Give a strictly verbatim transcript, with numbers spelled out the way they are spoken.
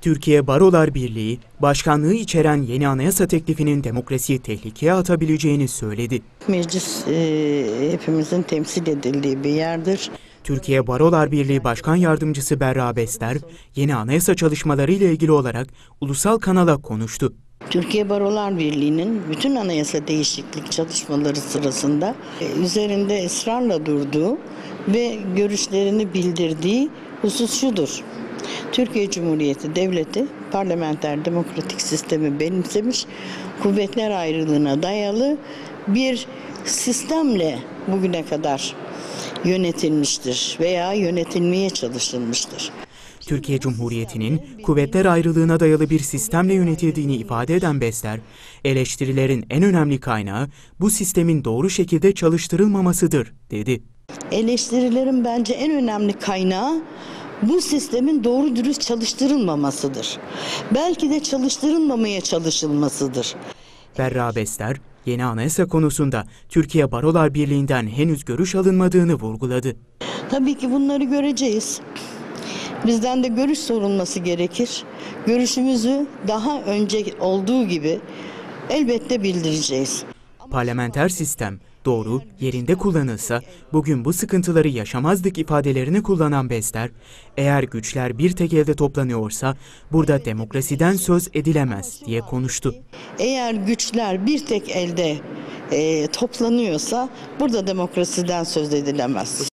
Türkiye Barolar Birliği, başkanlığı içeren yeni anayasa teklifinin demokrasiyi tehlikeye atabileceğini söyledi. Meclis e, hepimizin temsil edildiği bir yerdir. Türkiye Barolar Birliği Başkan Yardımcısı Berra Bester, yeni anayasa çalışmaları ile ilgili olarak ulusal kanala konuştu. Türkiye Barolar Birliği'nin bütün anayasa değişiklik çalışmaları sırasında e, üzerinde ısrarla durduğu ve görüşlerini bildirdiği husus şudur. Türkiye Cumhuriyeti Devleti parlamenter demokratik sistemi benimsemiş, kuvvetler ayrılığına dayalı bir sistemle bugüne kadar yönetilmiştir veya yönetilmeye çalışılmıştır. Türkiye Cumhuriyeti'nin kuvvetler ayrılığına dayalı bir sistemle yönetildiğini ifade eden Bester, eleştirilerin en önemli kaynağı bu sistemin doğru şekilde çalıştırılmamasıdır, dedi. Eleştirilerin bence en önemli kaynağı bu sistemin doğru dürüst çalıştırılmamasıdır. Belki de çalıştırılmamaya çalışılmasıdır. Berra Bester, yeni anayasa konusunda Türkiye Barolar Birliği'nden henüz görüş alınmadığını vurguladı. Tabii ki bunları göreceğiz. Bizden de görüş sorulması gerekir. Görüşümüzü daha önce olduğu gibi elbette bildireceğiz. Parlamenter sistem doğru, yerinde kullanılsa bugün bu sıkıntıları yaşamazdık ifadelerini kullanan Bester, eğer güçler bir tek elde toplanıyorsa burada demokrasiden söz edilemez diye konuştu. Eğer güçler bir tek elde e, toplanıyorsa burada demokrasiden söz edilemez.